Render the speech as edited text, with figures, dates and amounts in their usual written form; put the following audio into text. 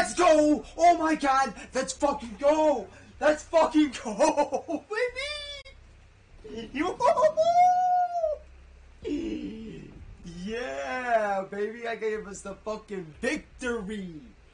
Let's go! Oh my god! Let's fucking go! Let's fucking go, baby! Yeah, baby! I gave us the fucking victory!